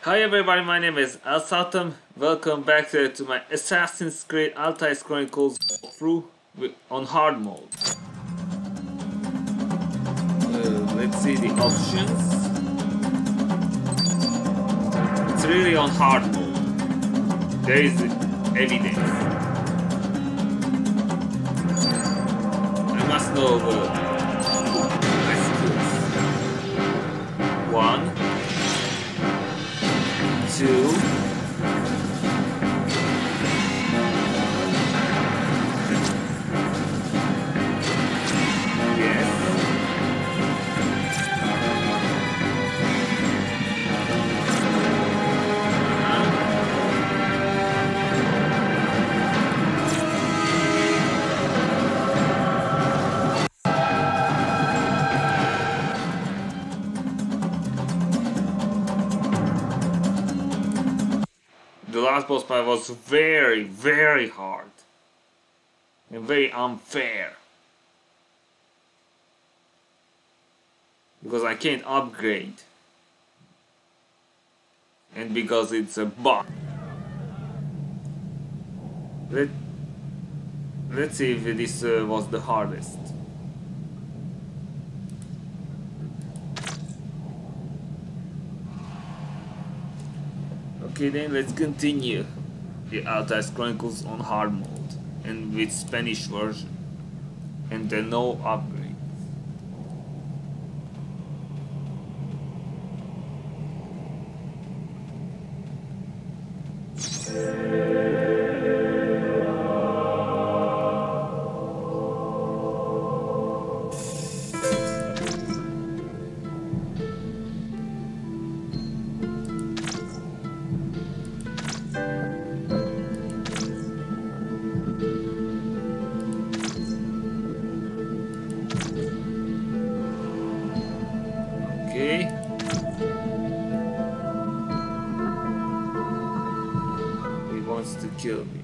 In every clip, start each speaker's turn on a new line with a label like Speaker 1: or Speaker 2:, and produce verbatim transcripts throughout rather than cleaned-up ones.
Speaker 1: Hi everybody, my name is Altair. Welcome back to, to my Assassin's Creed Altair Chronicles walkthrough with, on hard mode. Uh, let's see the options. It's really on hard mode. There is evidence. I must know uh, my skills. One. Two. Yes. The last boss fight was very, very hard and very unfair because I can't upgrade and because it's a bug. Let, let's see if this uh, was the hardest. Okay then, let's continue the Altair Chronicles on hard mode and with Spanish version and then no upgrade. Okay. He wants to kill me.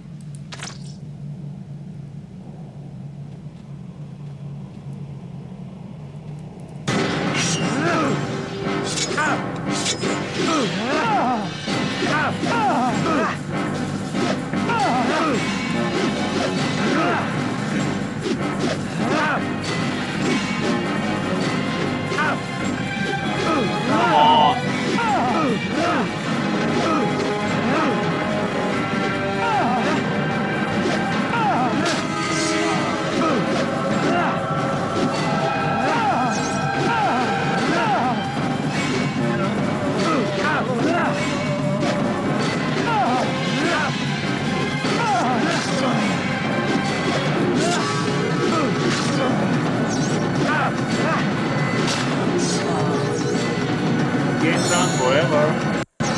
Speaker 1: Game's on forever.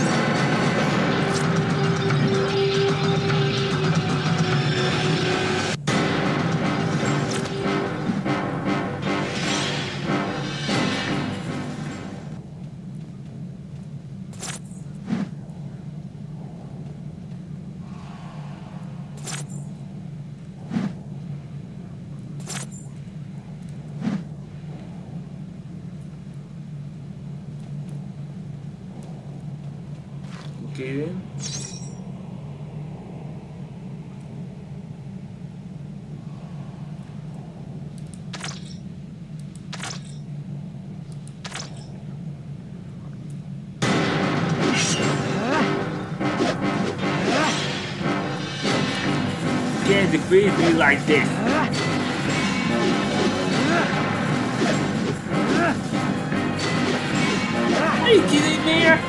Speaker 1: Okay then. Can't defeat me like this. Are you kidding me?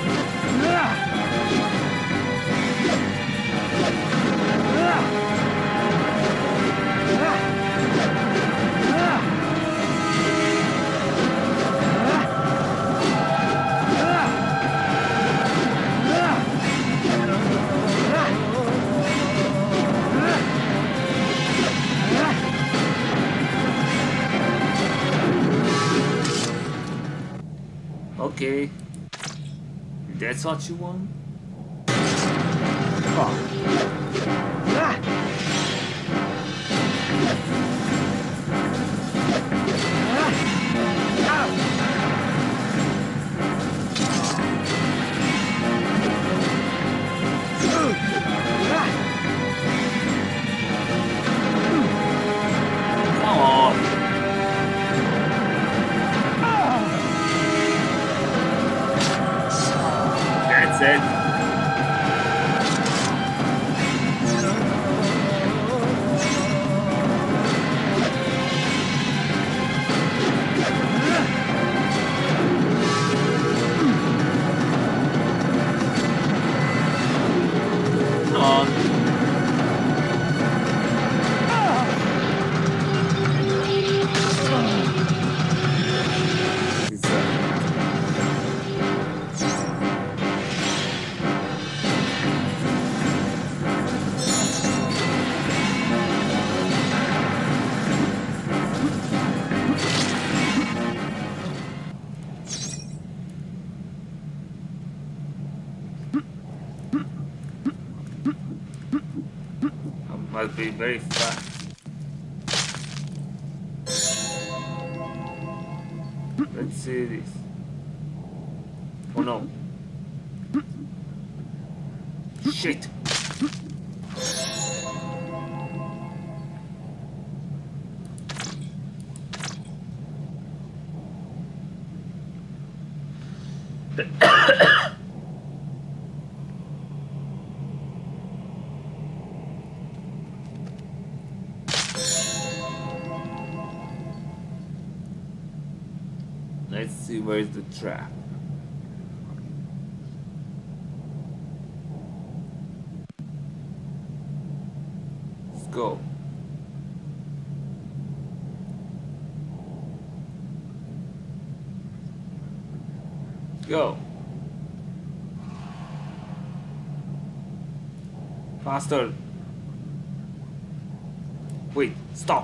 Speaker 1: Okay, that's what you want? Fuck. Must be very fast. Let's see this. Oh no. Shit. Let's see where's the trap. Let's go. Go. Faster. Wait, stop.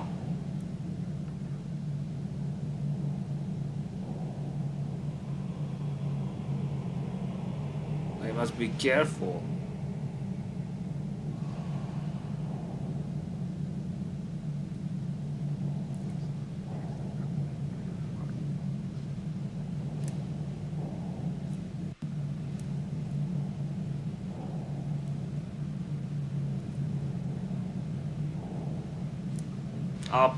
Speaker 1: I must be careful. Up.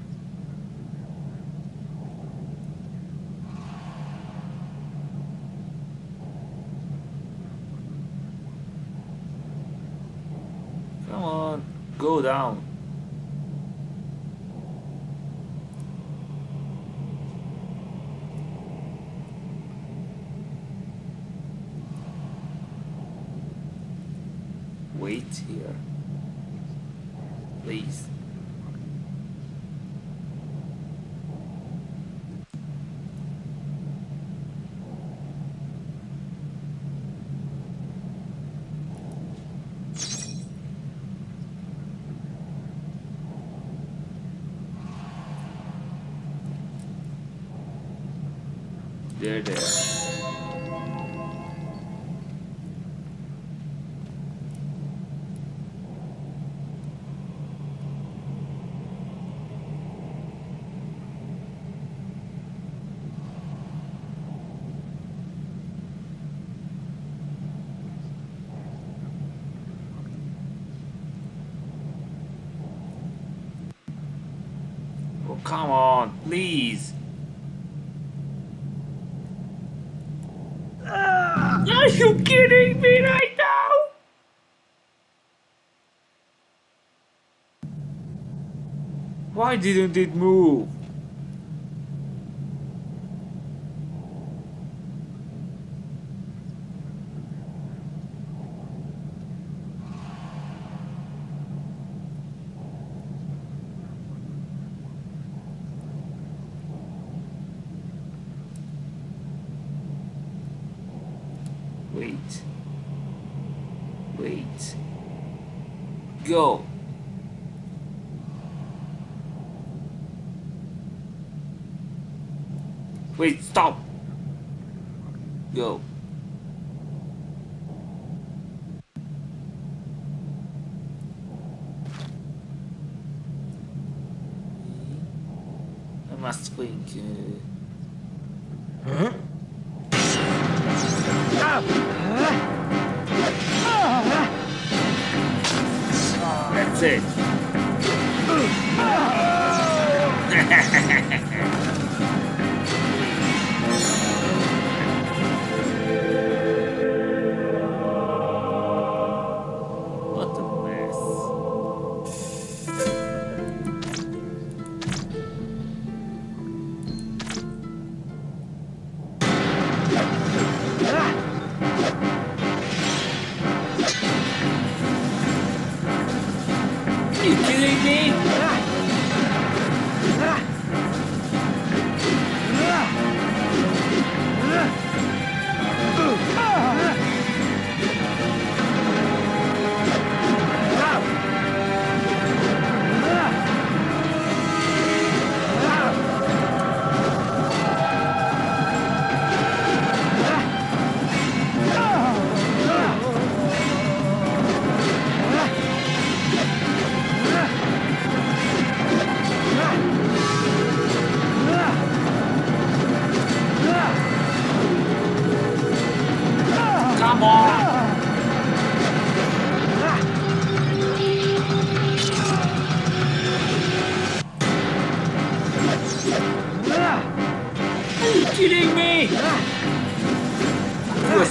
Speaker 1: Come on, go down. Wait here, please. There, there. Oh, come on, please. Are you kidding me right now? Why didn't it move? Wait. Wait. Go. Wait, stop. Go. I must think. Uh... Huh? That's it. What a mess. Are you kidding me?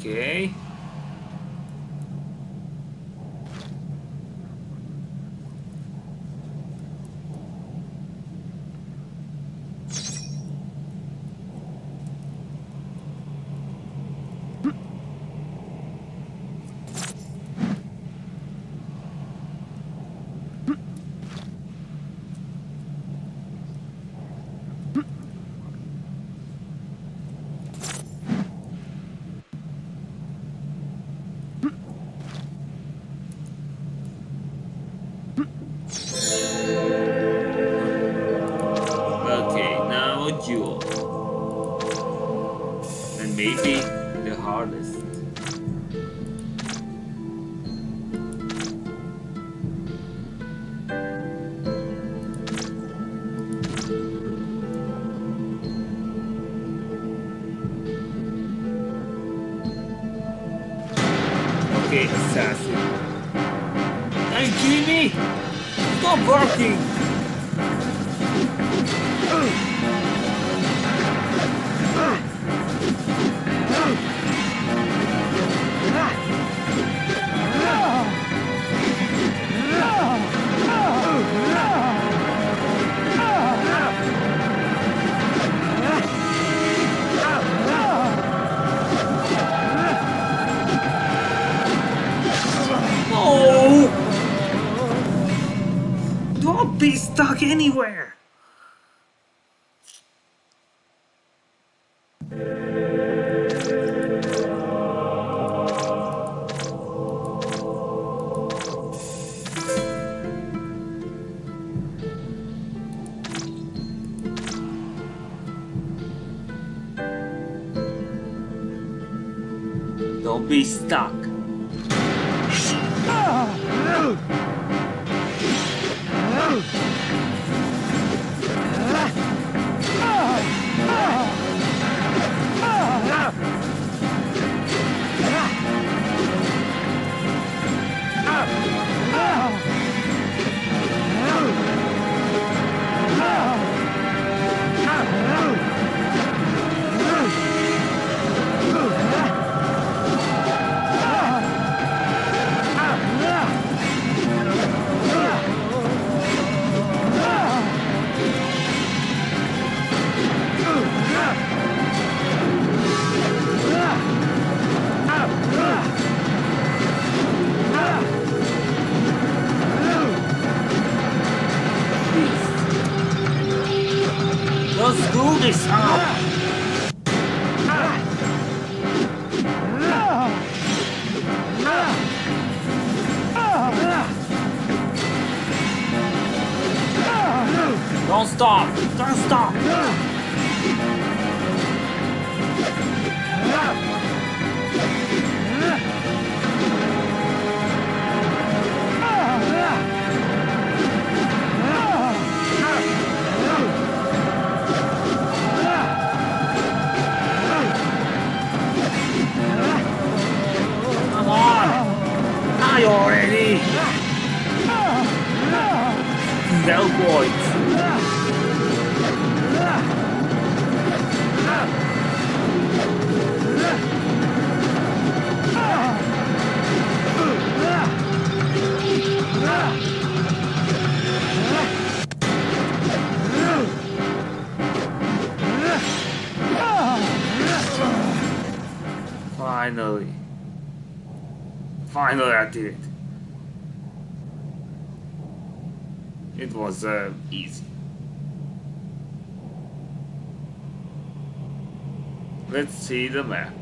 Speaker 1: Okay. Okay, now a jewel. And maybe the hardest. Okay, assassin. Are you kidding me? Stop working! Oh! Don't be stuck anywhere! Don't be stuck. Let's do this up! Don't stop! Don't stop! Come on! Die already! Delboids! Finally. Finally I did it. It was uh, easy. Let's see the map.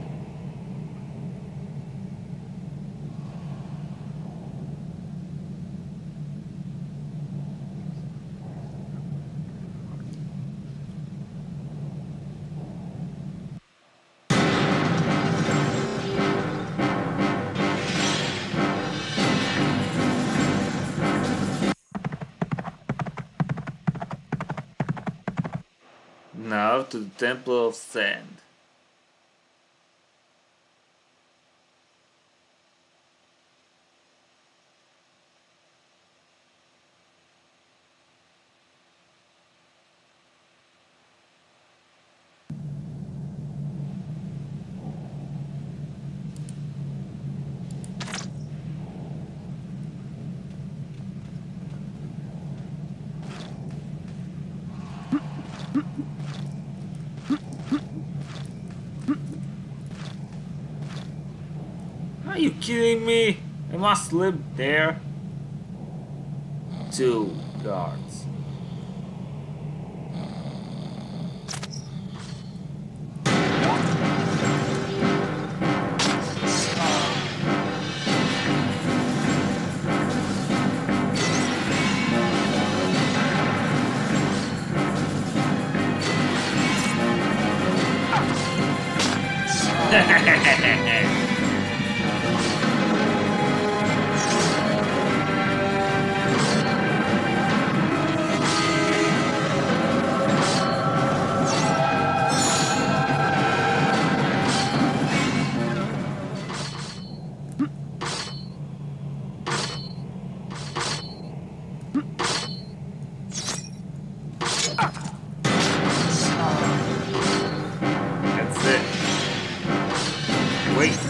Speaker 1: Now to the Temple of Sand. Are you kidding me? I must live there. Two guards. That's it. Wait.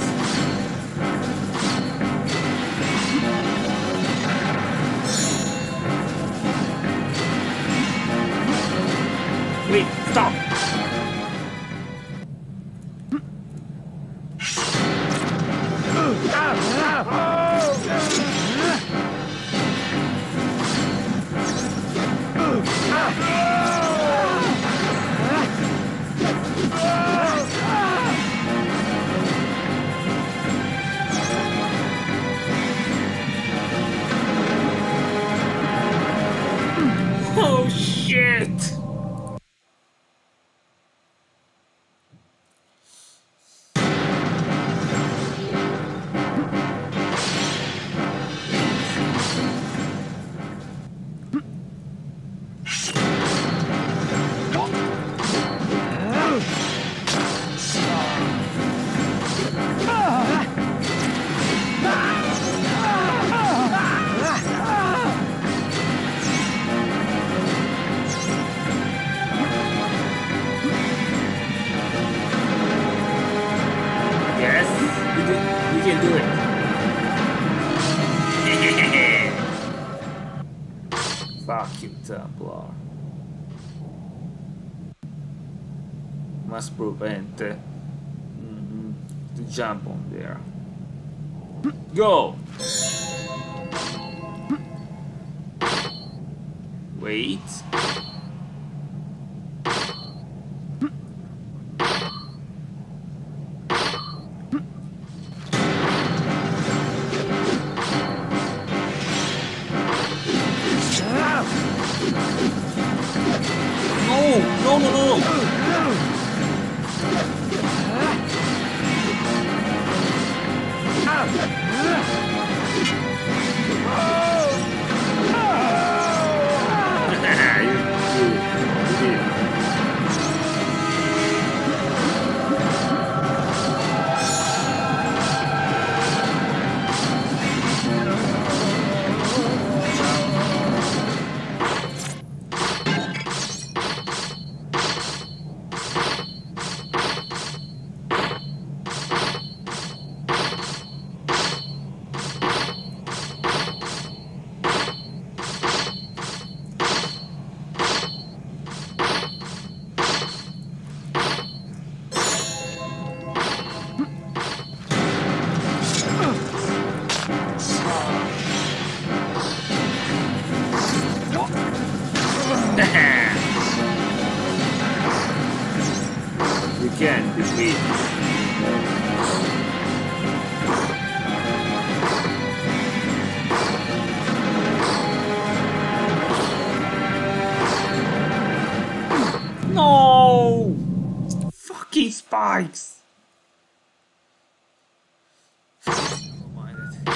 Speaker 1: Wait, stop! Oh shit! You can do it. Fuck you, Templar. Must prevent uh, mm, to jump on there. Go! Wait. No, no, no, no. You can defeat. No! Fucking spikes! Don't mind it.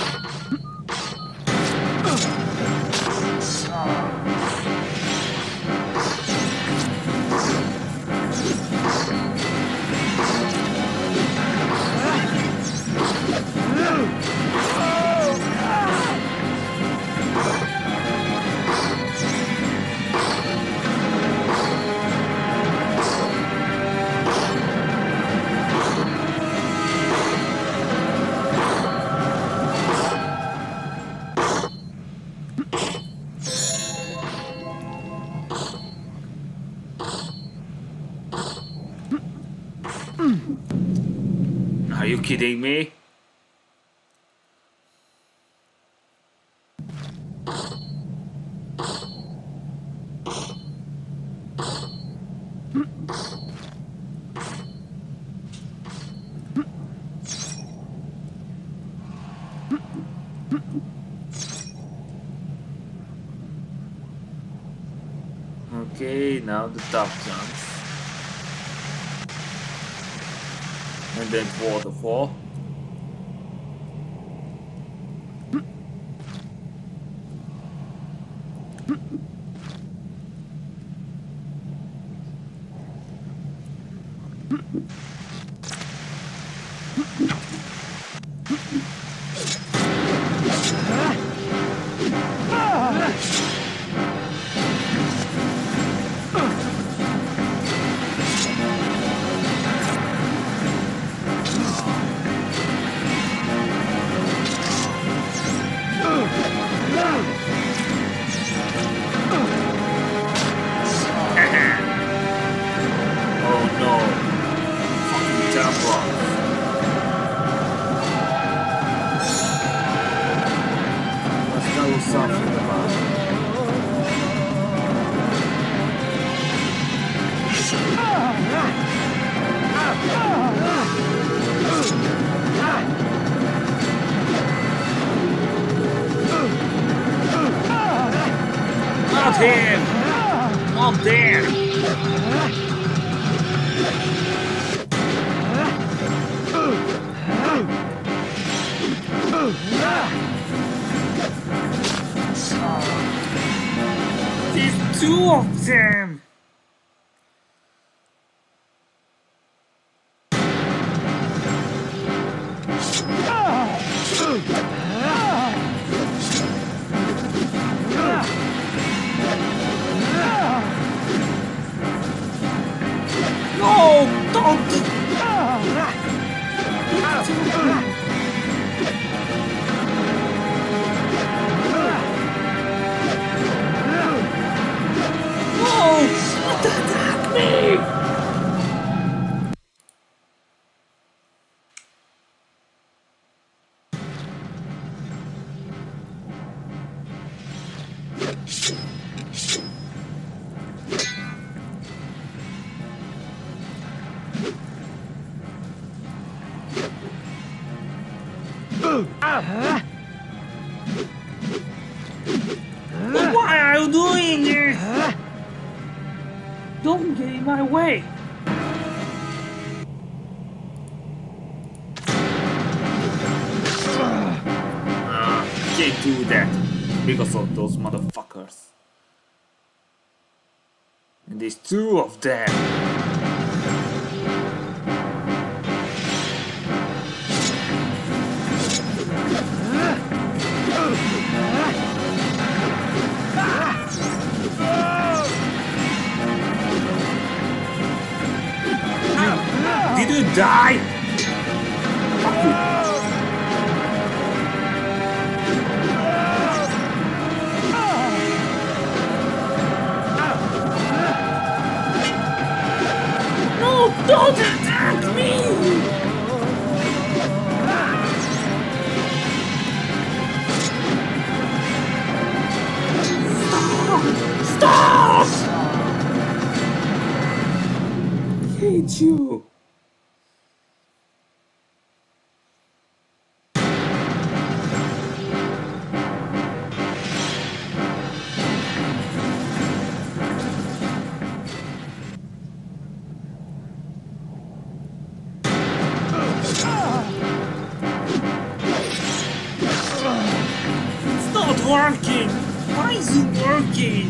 Speaker 1: Are you kidding me? now the tough jumps. And then waterfall.
Speaker 2: Not him! Not there! There's two of them! No! Don't! No! Don't attack me! But why are you doing this? Don't get in my way.
Speaker 1: Uh, can't do that because of those motherfuckers. And there's two of them. Did you die? Fuck you.
Speaker 2: No, don't attack me! Stop!
Speaker 1: I hate you.
Speaker 2: It's not working! Why is it working?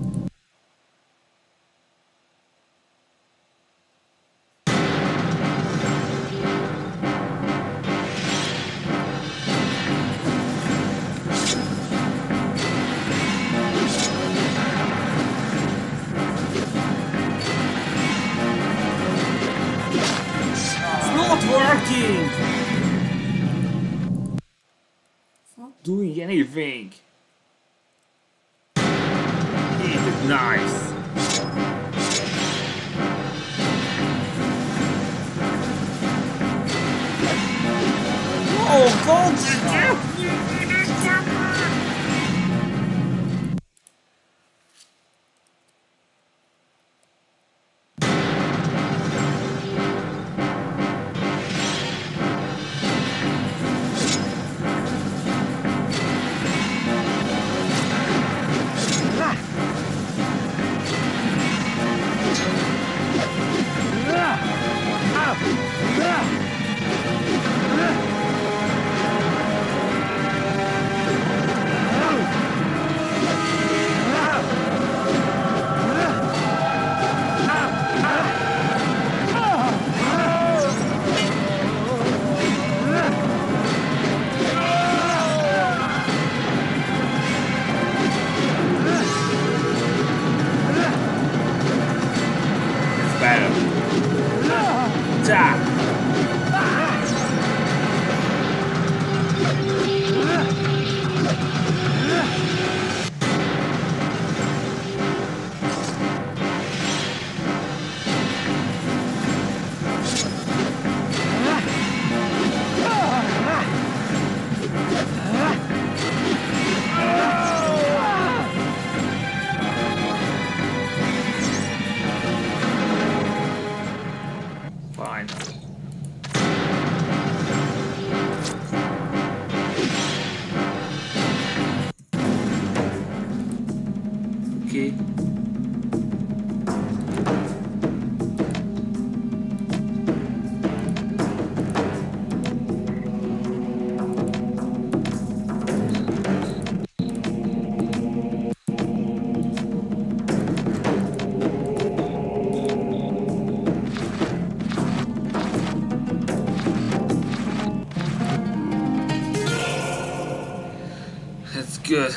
Speaker 2: It's not working!
Speaker 1: It's not doing anything. Eat the knives.
Speaker 2: Oh, don't attack me!
Speaker 1: Good.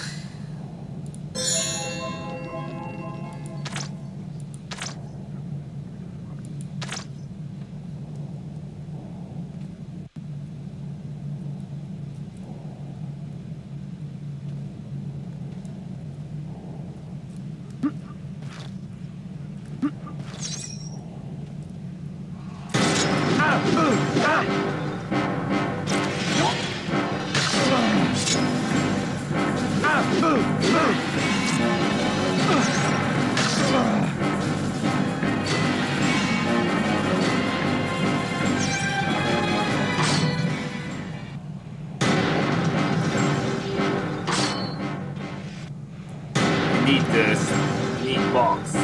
Speaker 1: Need this. Need box.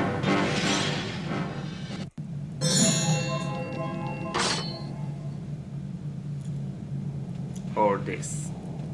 Speaker 1: Or this.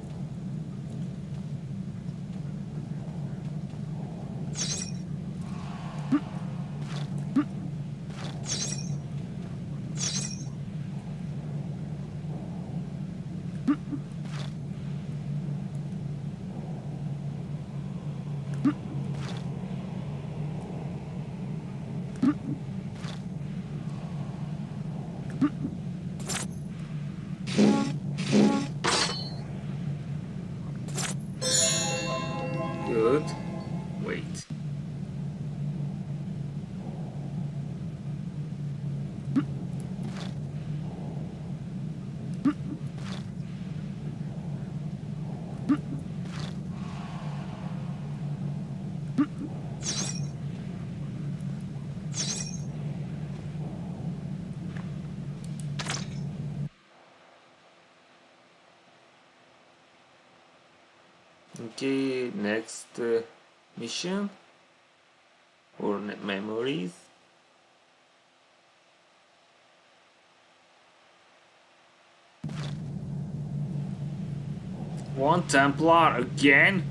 Speaker 1: Good. Wait. Okay, next uh, mission or ne- memories. One Templar again?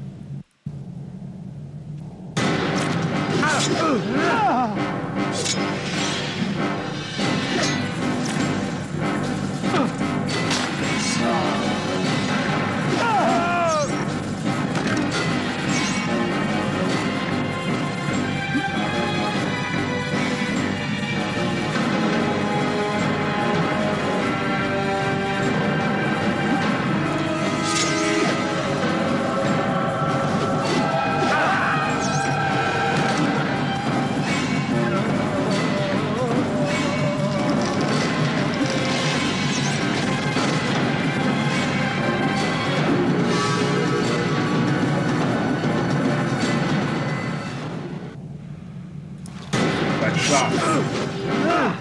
Speaker 1: Bad shot.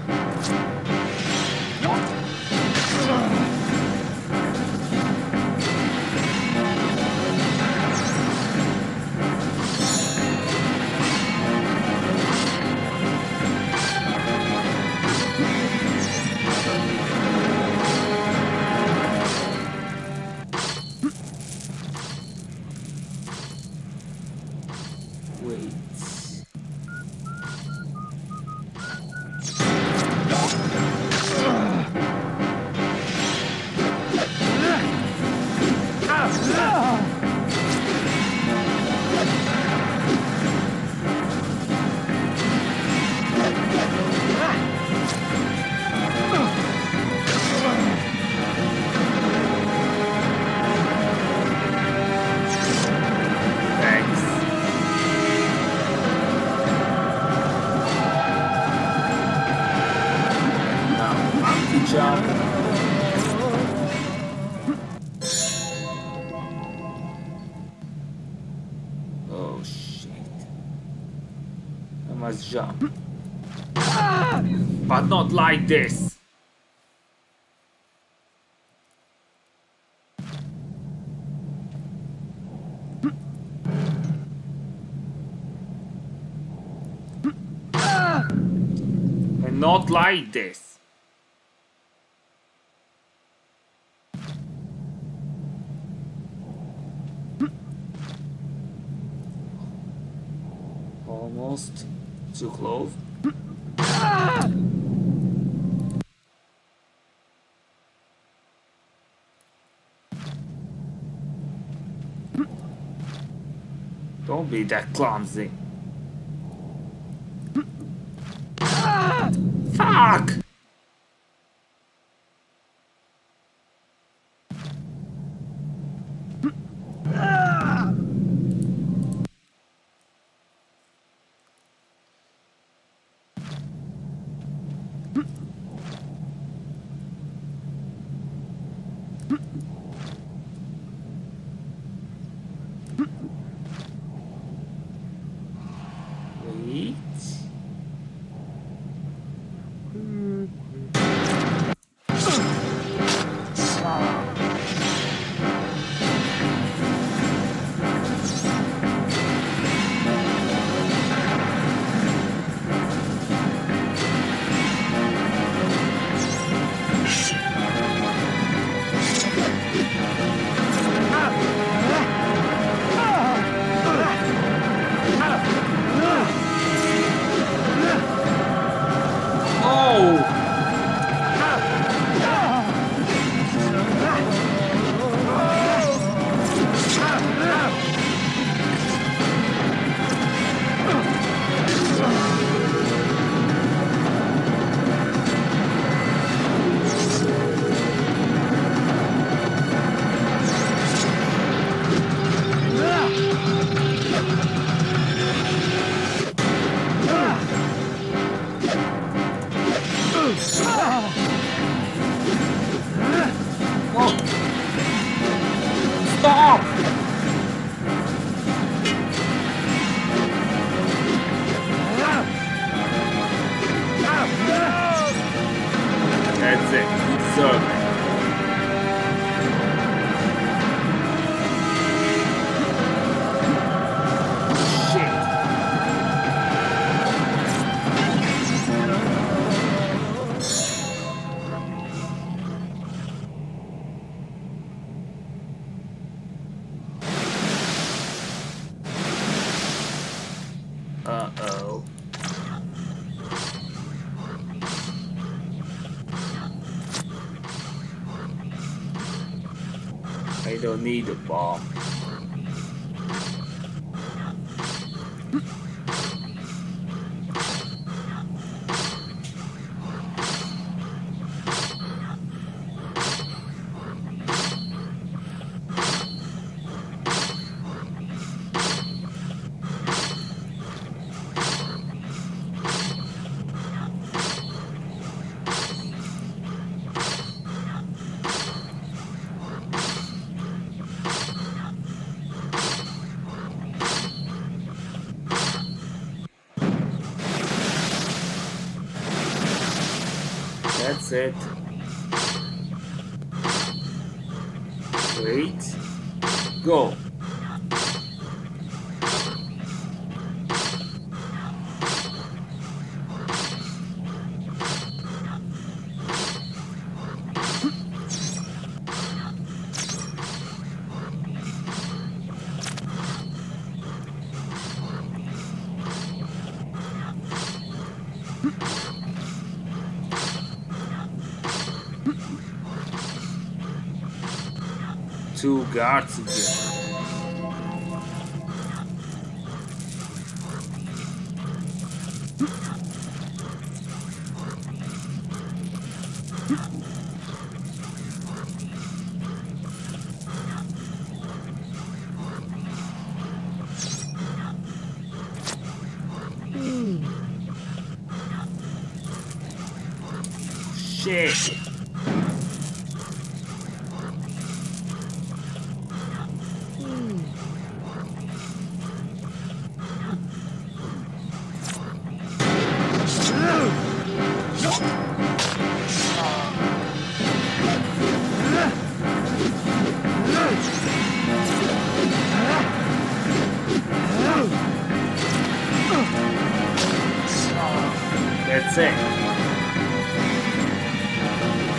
Speaker 1: Wait. Thanks. Now, monkey jump. Oh shit. I must jump. But not like this. And not like this. Almost too close. Don't be that clumsy. Fuck! Wait. Stop! That's it. Good serving. Uh-oh. I don't need a bomb. That's it. Wait. Go. Two guards again. Shit. That's it.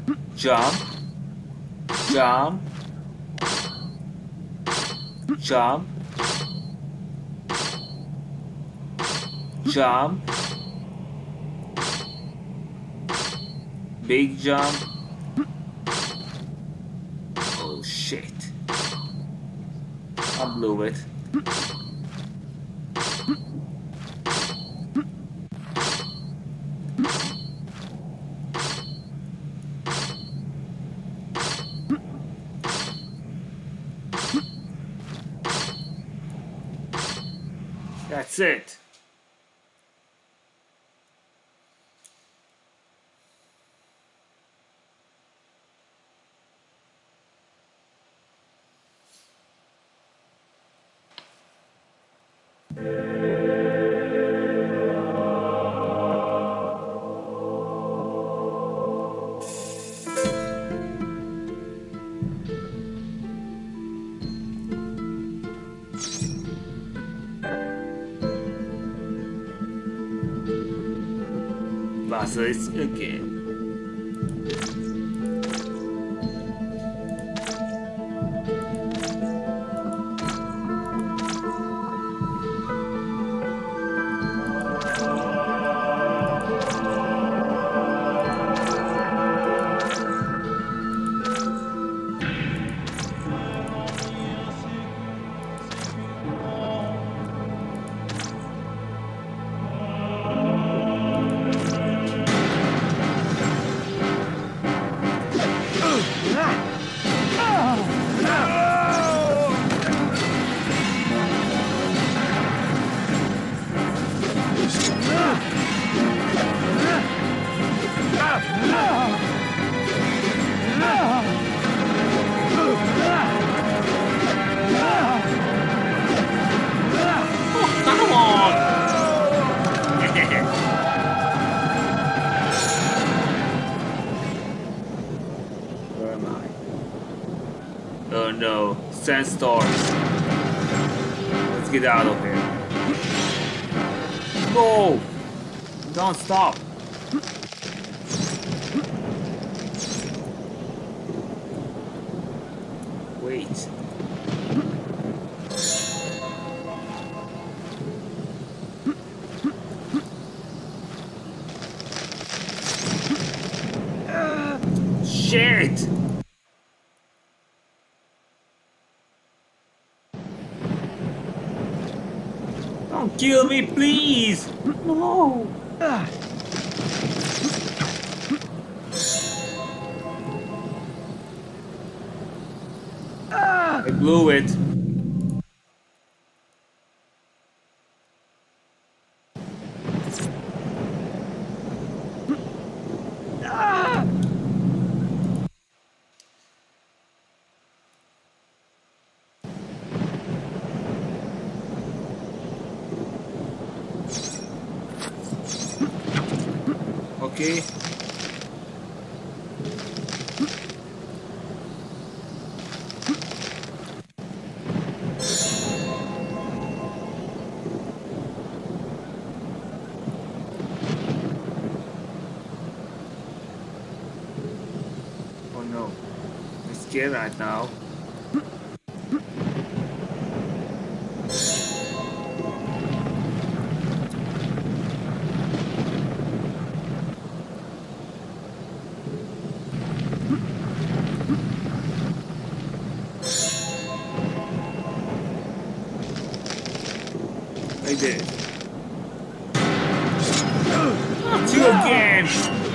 Speaker 1: Jump. Jump. Jump. Jump. Big jump. Oh shit. I blew it. That's it. Buses again. Oh no, sandstorm. Let's get out of here. No! Don't stop. Wait. Shit! Don't kill me, please! No! I blew it. Okay. Oh no. I'm scared right now. I did. Not you again!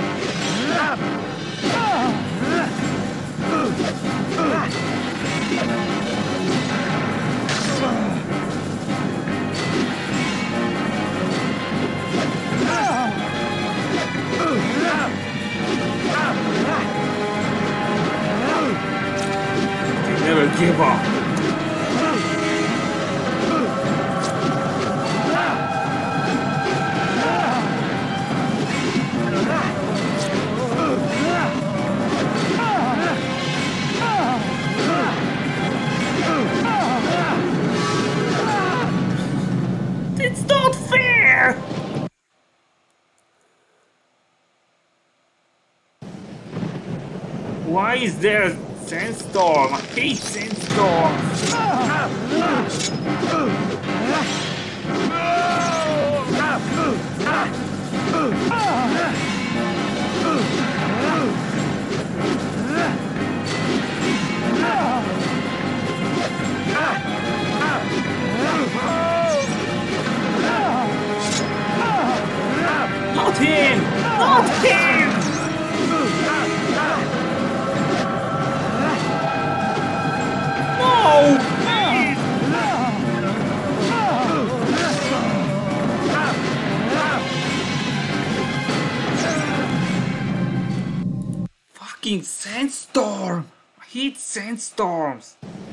Speaker 1: They never give up. It's not fair! Why is there a sandstorm? I hate sandstorms. Not him! Not him! No! Please! Fucking sandstorm! I hate sandstorms!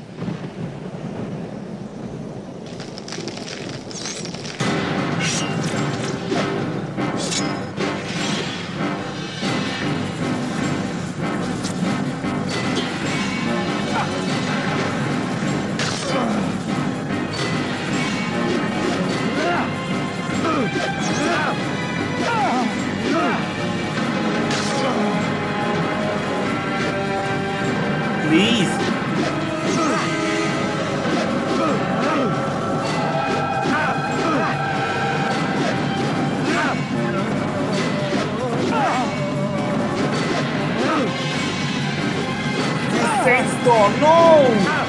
Speaker 1: Please! Sandstorm, no!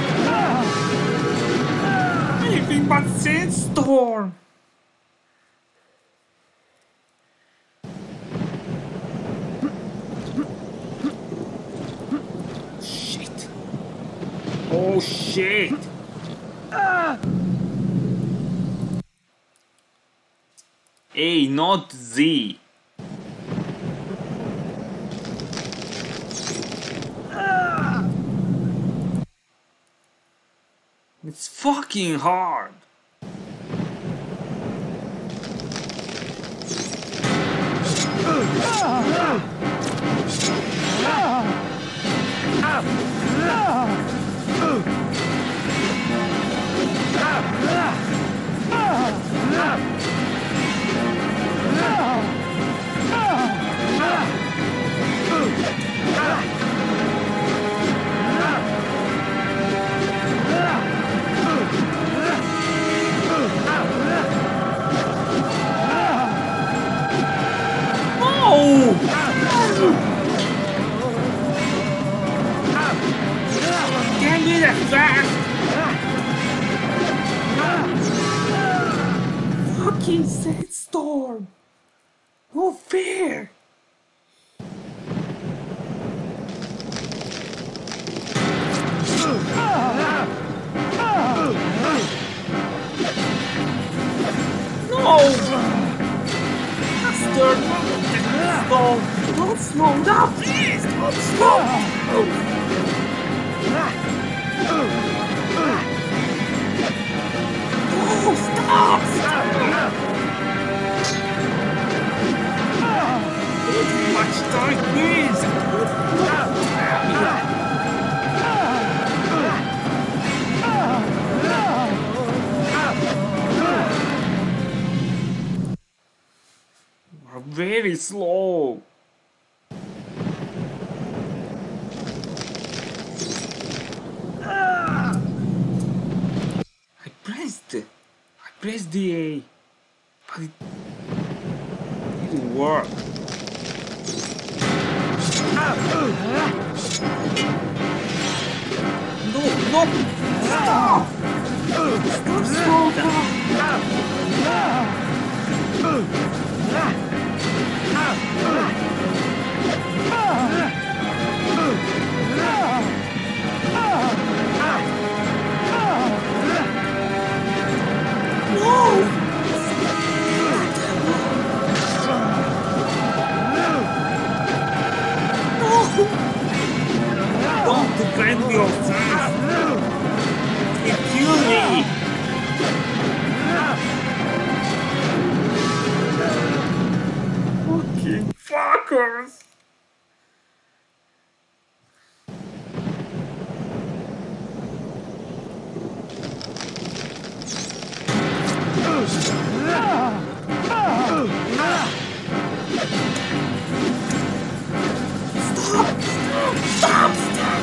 Speaker 1: Anything but sandstorm! Shit! Oh shit! A, not Z. It's fucking hard. Can't be that fast! Fucking sandstorm! No fair! No! Faster! Don't, don't slow down, please! Don't slow down! Oh, stop! Stop! Don't much time, please! We're very slow. I pressed it. I pressed the A, but it didn't work. No, no! Stop! Stop, slow down! Don't defend yourself! It killed me! Fucking fuckers! Stop! Stop!
Speaker 2: Stop! Stop!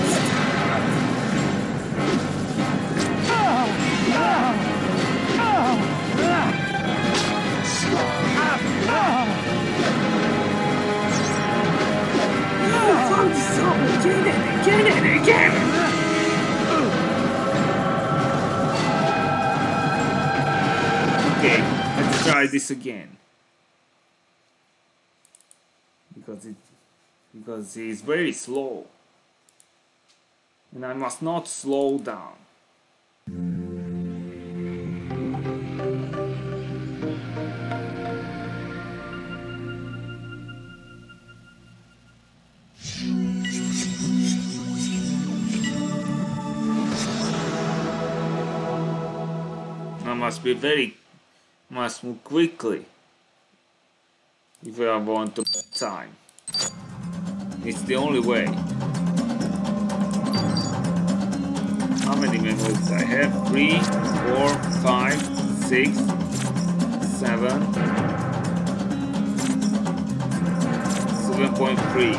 Speaker 2: Get it! Get it! Get it!
Speaker 1: Okay, let's try this again. Because it because it is very slow. And I must not slow down. I must be very must move quickly if I want to time. It's the only way. How many memories I have? Three, four, five, six, seven, seven point three.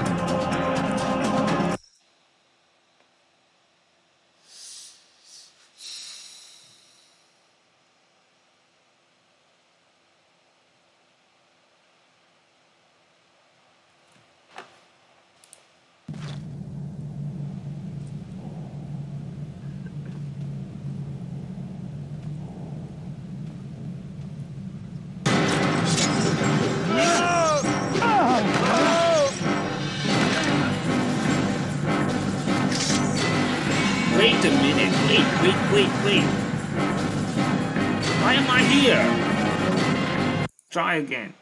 Speaker 2: Wait a minute. Wait, wait, wait, wait. Why am I here?
Speaker 1: Try again.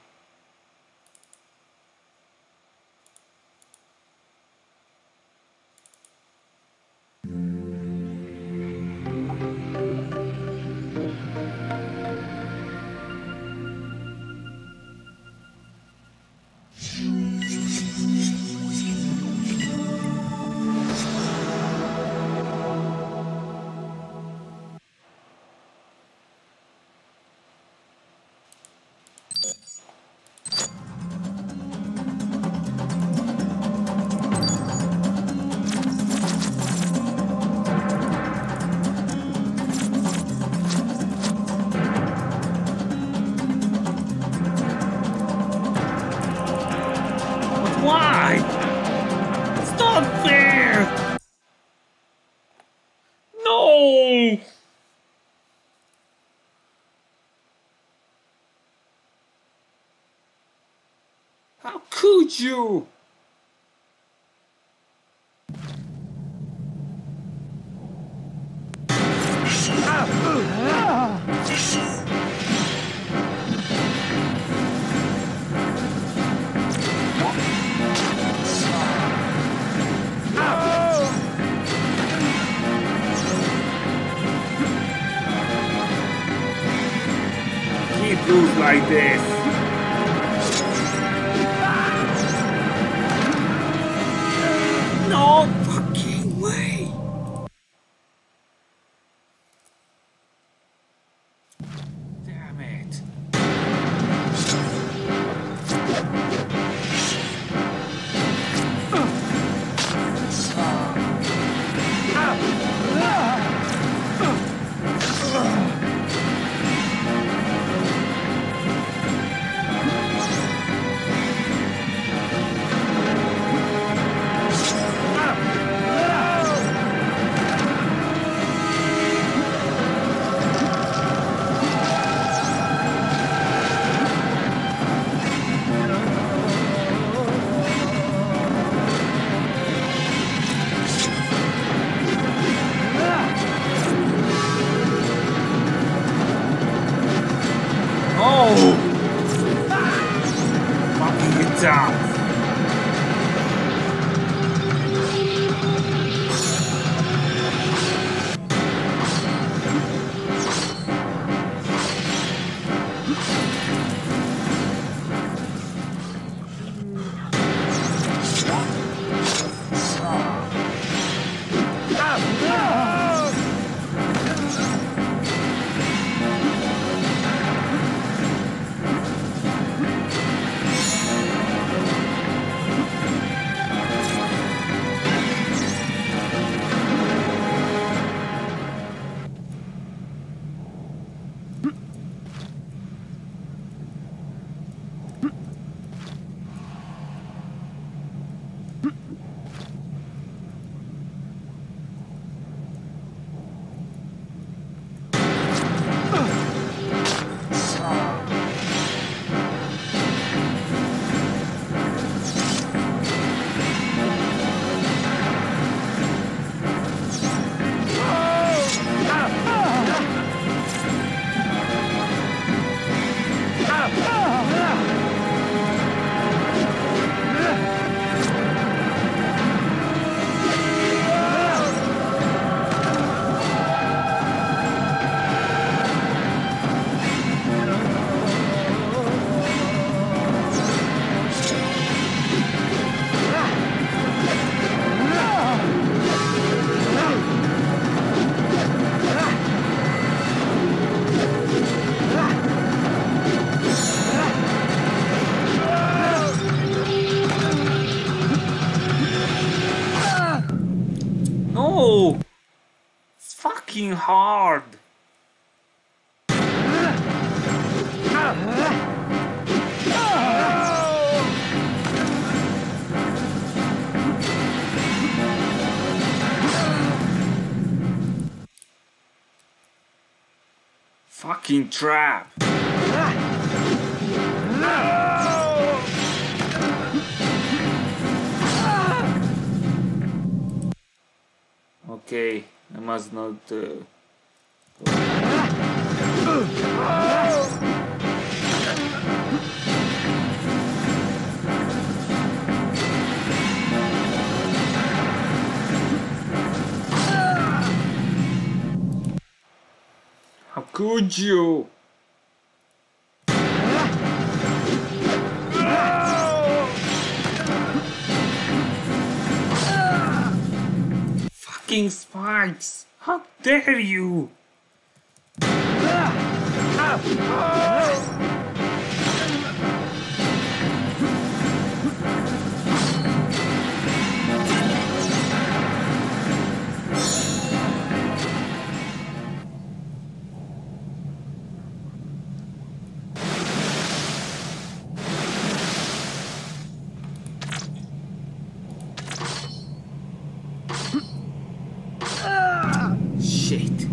Speaker 2: Why? It's not fair! No!
Speaker 1: How could you? Keep loose like this.
Speaker 2: No fucking way!
Speaker 1: Damn it. No! It's fucking hard! Fucking trap! Okay, I must not uh... How could you? Fucking spikes! How dare you! Shit.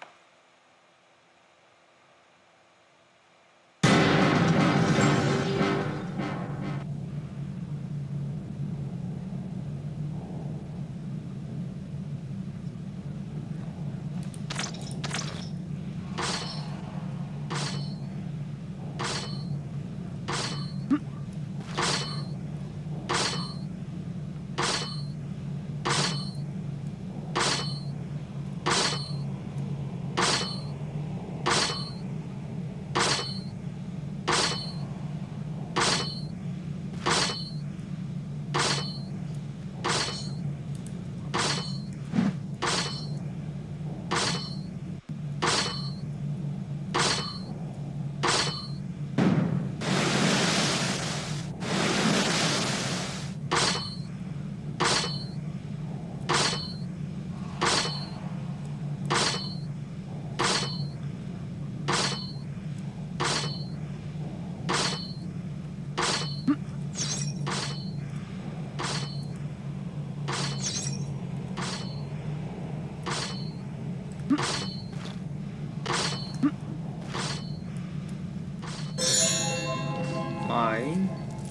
Speaker 1: Fine.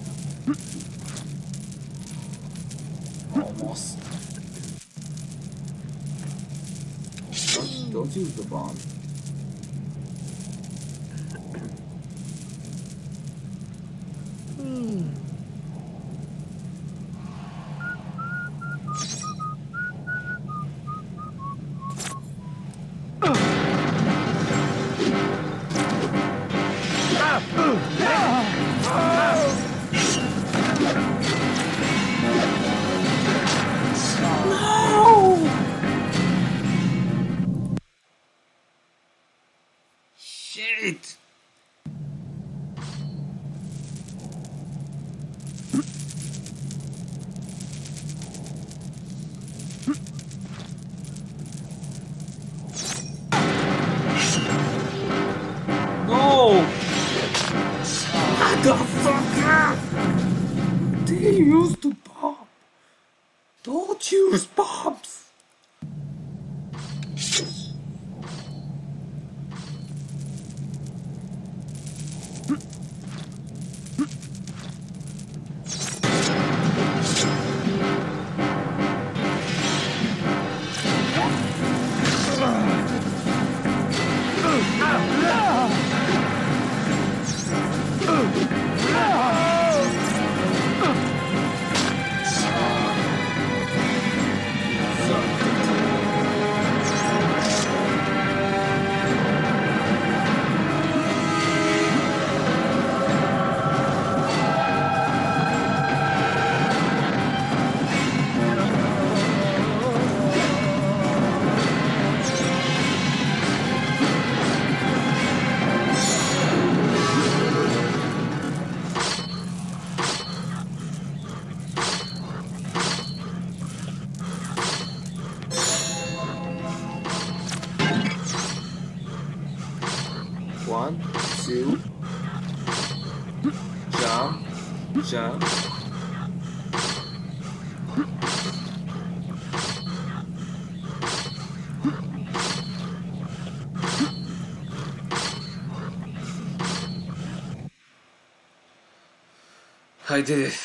Speaker 1: Almost. Don't, don't use the bomb. Shit! No! Motherfucker! They used the bomb! Don't use bombs! So two, jump, jump. I did it.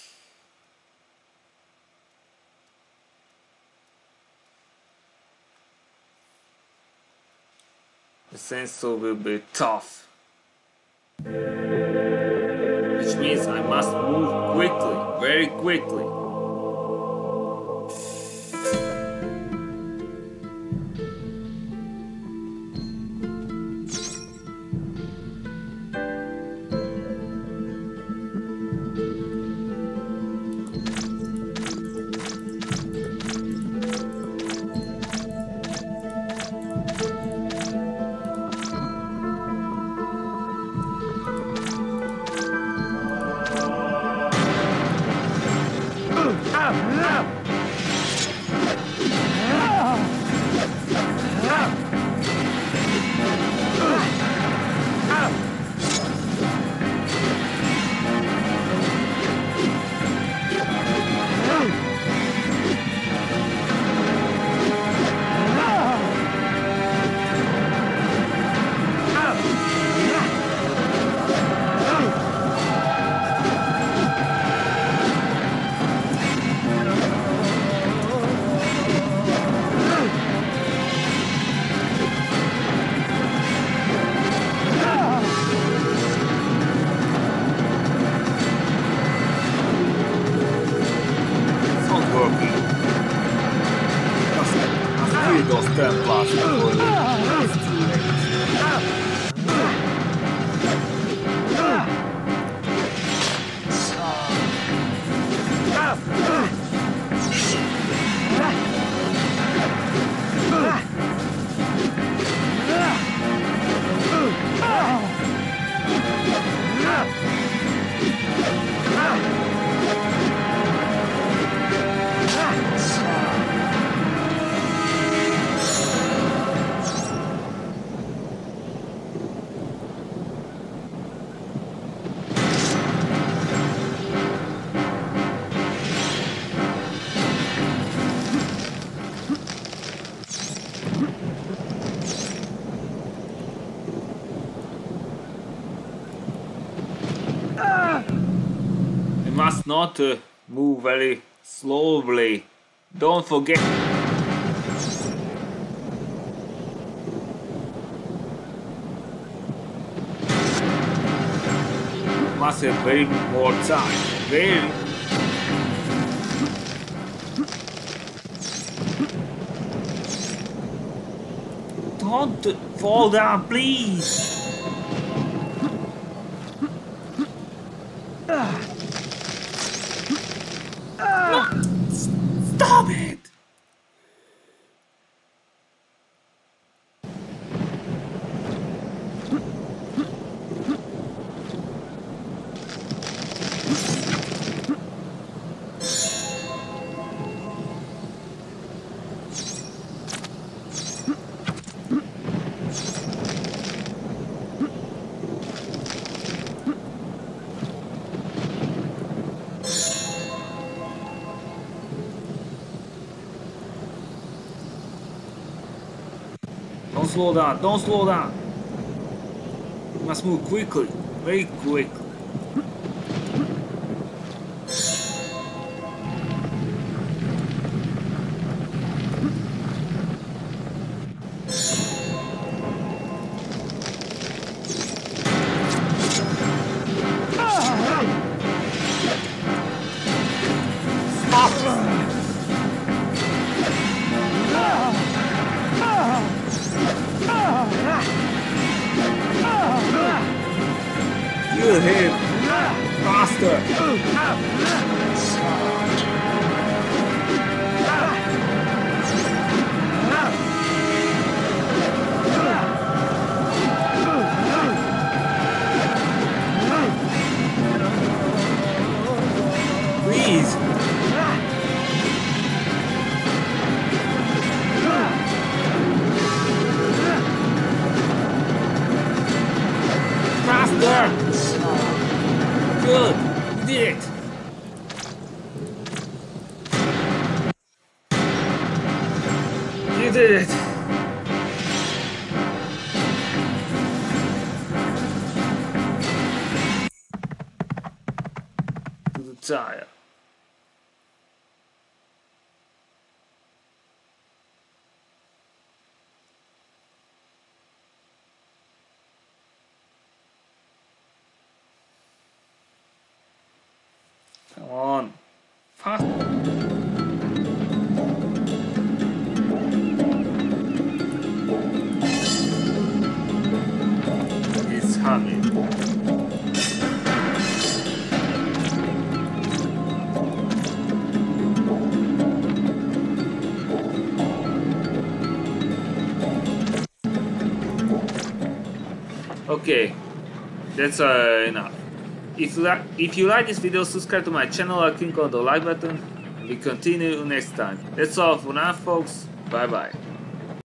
Speaker 1: The sensor will be tough, which means I must move quickly, very quickly. Must not uh, move very slowly. Don't forget. Must have very more time. Very. Don't fall down, please. Stop it! Don't slow down, don't slow down. You must move quickly, very quickly. Good hit. We did it! To the tire. Come on. Fast. It's humming. Okay, that's uh, enough. If you, like, if you like this video, subscribe to my channel or click on the like button, and we continue next time. That's all for now, folks. Bye bye.